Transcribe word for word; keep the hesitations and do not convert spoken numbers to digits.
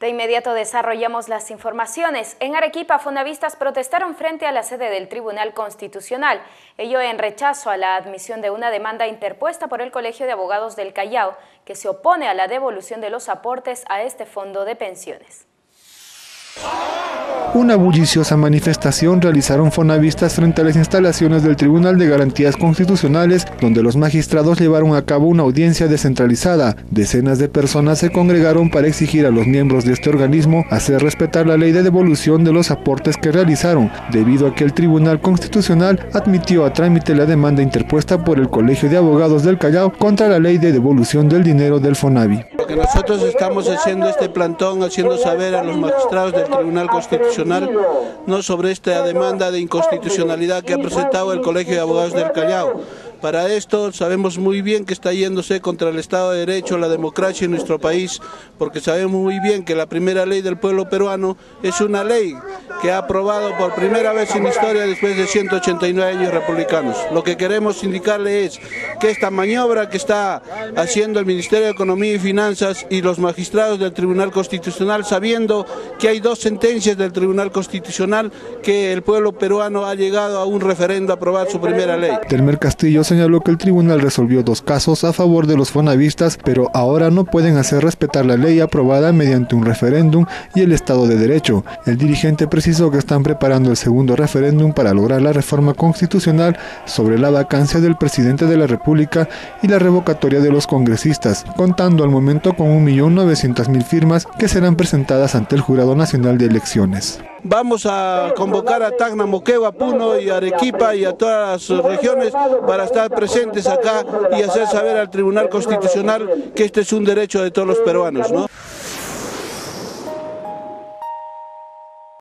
De inmediato desarrollamos las informaciones. En Arequipa, fonavistas protestaron frente a la sede del Tribunal Constitucional, ello en rechazo a la admisión de una demanda interpuesta por el Colegio de Abogados del Callao, que se opone a la devolución de los aportes a este fondo de pensiones. Una bulliciosa manifestación realizaron fonavistas frente a las instalaciones del Tribunal de Garantías Constitucionales, donde los magistrados llevaron a cabo una audiencia descentralizada. Decenas de personas se congregaron para exigir a los miembros de este organismo hacer respetar la ley de devolución de los aportes que realizaron, debido a que el Tribunal Constitucional admitió a trámite la demanda interpuesta por el Colegio de Abogados del Callao contra la ley de devolución del dinero del Fonavi. Lo que nosotros estamos haciendo este plantón, haciendo saber a los magistrados del Tribunal Constitucional, no sobre esta demanda de inconstitucionalidad que ha presentado el Colegio de Abogados del Callao. Para esto sabemos muy bien que está yéndose contra el Estado de Derecho, la democracia en nuestro país, porque sabemos muy bien que la primera ley del pueblo peruano es una ley que ha aprobado por primera vez en la historia después de ciento ochenta y nueve años republicanos. Lo que queremos indicarle es que esta maniobra que está haciendo el Ministerio de Economía y Finanzas y los magistrados del Tribunal Constitucional, sabiendo que hay dos sentencias del Tribunal Constitucional, que el pueblo peruano ha llegado a un referendo a aprobar su primera ley. Telmer Castillo señaló que el tribunal resolvió dos casos a favor de los fonavistas, pero ahora no pueden hacer respetar la ley aprobada mediante un referéndum y el Estado de Derecho. El dirigente precisó que están preparando el segundo referéndum para lograr la reforma constitucional sobre la vacancia del presidente de la República y la revocatoria de los congresistas, contando al momento con un millón novecientas mil firmas que serán presentadas ante el Jurado Nacional de Elecciones. Vamos a convocar a Tacna, Moquegua, Puno y Arequipa y a todas las regiones para estar presentes acá y hacer saber al Tribunal Constitucional que este es un derecho de todos los peruanos, ¿no?